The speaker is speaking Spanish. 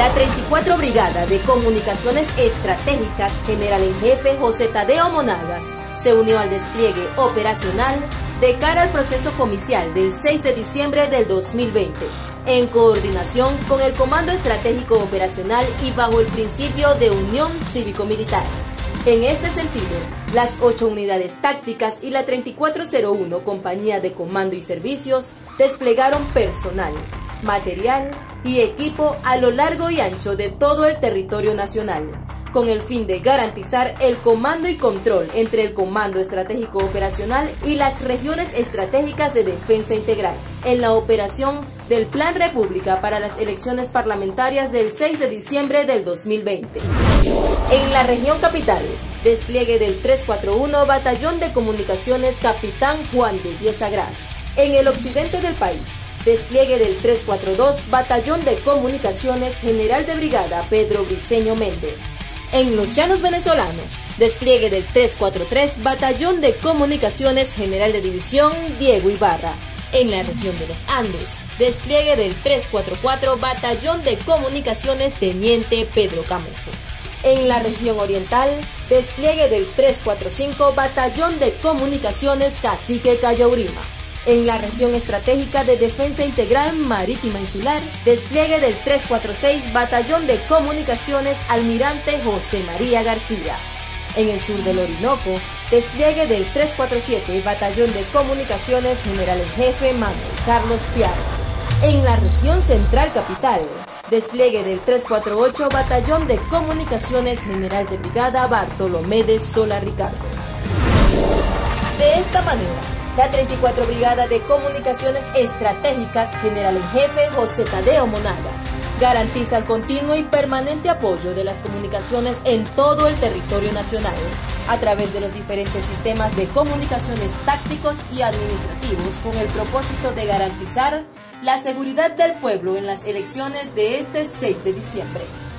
La 34 Brigada de Comunicaciones Estratégicas, General en Jefe José Tadeo Monagas, se unió al despliegue operacional de cara al proceso comicial del 6 de diciembre del 2020, en coordinación con el Comando Estratégico Operacional y bajo el principio de unión cívico-militar. En este sentido, las 8 unidades tácticas y la 3401 Compañía de Comando y Servicios desplegaron personal, material y equipo a lo largo y ancho de todo el territorio nacional, con el fin de garantizar el comando y control entre el Comando Estratégico Operacional y las regiones estratégicas de defensa integral en la operación del Plan República para las elecciones parlamentarias del 6 de diciembre del 2020. En la región capital, despliegue del 341 Batallón de Comunicaciones Capitán Juan de Dios Agraz. En el occidente del país, despliegue del 342 Batallón de Comunicaciones General de Brigada Pedro Briceño Méndez. En los llanos venezolanos, despliegue del 343 Batallón de Comunicaciones General de División Diego Ibarra. En la región de los Andes, despliegue del 344 Batallón de Comunicaciones Teniente Pedro Camejo. En la región oriental, despliegue del 345 Batallón de Comunicaciones Cacique Cayaurima. En la región estratégica de defensa integral marítima insular, despliegue del 346 Batallón de Comunicaciones Almirante José María García. En el sur del Orinoco, despliegue del 347 Batallón de Comunicaciones General en Jefe Manuel Carlos Piar. En la región central capital, despliegue del 348 Batallón de Comunicaciones General de Brigada Bartolomé de Sola Ricardo. De esta manera, la 34 Brigada de Comunicaciones Estratégicas, General en Jefe José Tadeo Monagas, garantiza el continuo y permanente apoyo de las comunicaciones en todo el territorio nacional, a través de los diferentes sistemas de comunicaciones tácticos y administrativos, con el propósito de garantizar la seguridad del pueblo en las elecciones de este 6 de diciembre.